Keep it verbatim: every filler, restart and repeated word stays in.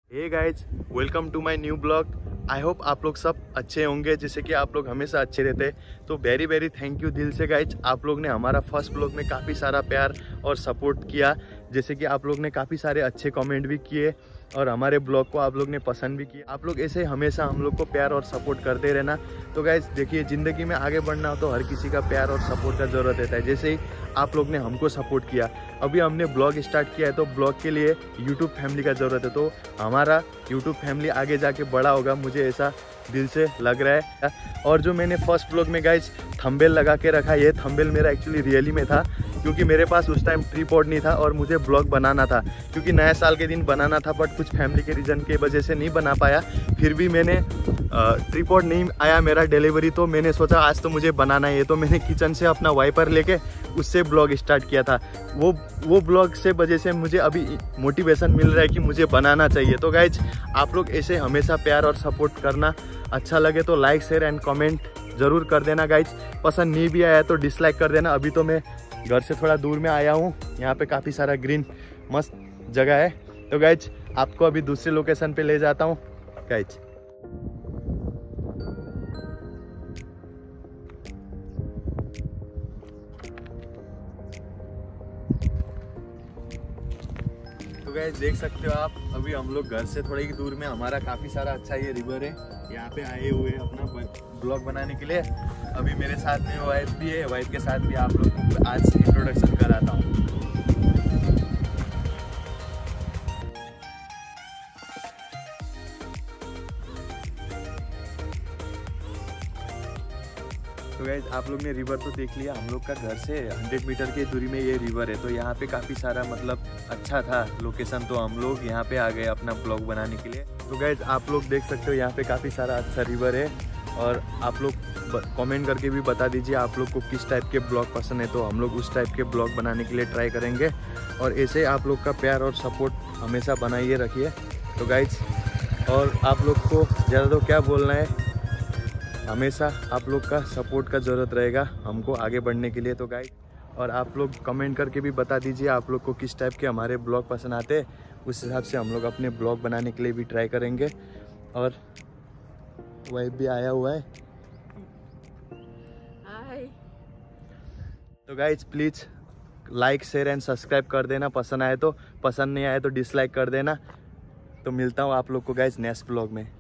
Hey guys, welcome to my new blog. I hope आप लोग सब अच्छे होंगे, जैसे कि आप लोग हमेशा अच्छे रहते हैं। तो वेरी वेरी थैंक यू दिल से गाइज। आप लोग ने हमारा फर्स्ट ब्लॉग में काफ़ी सारा प्यार और सपोर्ट किया, जैसे कि आप लोग ने काफ़ी सारे अच्छे कमेंट भी किए और हमारे ब्लॉग को आप लोग ने पसंद भी किया। आप लोग ऐसे हमेशा हम लोग को प्यार और सपोर्ट करते रहना। तो गाइज देखिए, ज़िंदगी में आगे बढ़ना हो तो हर किसी का प्यार और सपोर्ट का ज़रूरत रहता है। जैसे ही आप लोग ने हमको सपोर्ट किया, अभी हमने ब्लॉग स्टार्ट किया है तो ब्लॉग के लिए यूट्यूब फैमिली का ज़रूरत है। तो हमारा यूट्यूब फैमिली आगे जाके बड़ा होगा, मुझे ऐसा दिल से लग रहा है। और जो मैंने फर्स्ट ब्लॉग में गाइज थंबनेल लगा के रखा, ये थंबनेल मेरा एक्चुअली रियली में था, क्योंकि मेरे पास उस टाइम ट्रीपॉड नहीं था और मुझे ब्लॉग बनाना था, क्योंकि नया साल के दिन बनाना था, बट कुछ फैमिली के रीज़न की वजह से नहीं बना पाया। फिर भी मैंने ट्रीपॉड नहीं आया मेरा डिलीवरी, तो मैंने सोचा आज तो मुझे बनाना है। तो मैंने किचन से अपना वाइपर लेके उससे ब्लॉग स्टार्ट किया था। वो वो ब्लॉग से वजह से मुझे अभी मोटिवेशन मिल रहा है कि मुझे बनाना चाहिए। तो गाइज आप लोग ऐसे हमेशा प्यार और सपोर्ट करना। अच्छा लगे तो लाइक शेयर एंड कमेंट ज़रूर कर देना गाइज। पसंद नहीं भी आया तो डिसलाइक कर देना। अभी तो मैं घर से थोड़ा दूर में आया हूँ, यहाँ पे काफ़ी सारा ग्रीन मस्त जगह है। तो गाइज आपको अभी दूसरे लोकेशन पे ले जाता हूँ गाइज। तो गाइस देख सकते हो आप, अभी हम लोग घर से थोड़ी ही दूर में हमारा काफ़ी सारा अच्छा ये रिवर है, यहाँ पे आए हुए हैं अपना ब्लॉग बनाने के लिए। अभी मेरे साथ में वाइफ भी है, वाइफ के साथ भी आप लोग को आज इंट्रोडक्शन कराता हूँ। तो गाइज आप लोग ने रिवर तो देख लिया, हम लोग का घर से हंड्रेड मीटर की दूरी में ये रिवर है। तो यहाँ पे काफ़ी सारा मतलब अच्छा था लोकेशन, तो हम लोग यहाँ पे आ गए अपना ब्लॉग बनाने के लिए। तो गाइज आप लोग देख सकते हो यहाँ पे काफ़ी सारा अच्छा रिवर है, और आप लोग कमेंट करके भी बता दीजिए आप लोग को किस टाइप के ब्लॉग पसंद है, तो हम लोग उस टाइप के ब्लॉग बनाने के लिए ट्राई करेंगे। और ऐसे आप लोग का प्यार और सपोर्ट हमेशा बनाइए रखिए। तो गाइज और आप लोग को ज़्यादा तो क्या बोलना है, हमेशा आप लोग का सपोर्ट का ज़रूरत रहेगा हमको आगे बढ़ने के लिए। तो गाइस और आप लोग कमेंट करके भी बता दीजिए आप लोग को किस टाइप के हमारे ब्लॉग पसंद आते हैं, उस हिसाब से हम लोग अपने ब्लॉग बनाने के लिए भी ट्राई करेंगे। और वाइफ भी आया हुआ है। हाय। तो guys please like share and subscribe कर देना, पसंद आए तो, पसंद नहीं आए तो डिसलाइक कर देना। तो मिलता हूँ आप लोग को गाइस नेक्स्ट ब्लॉग में।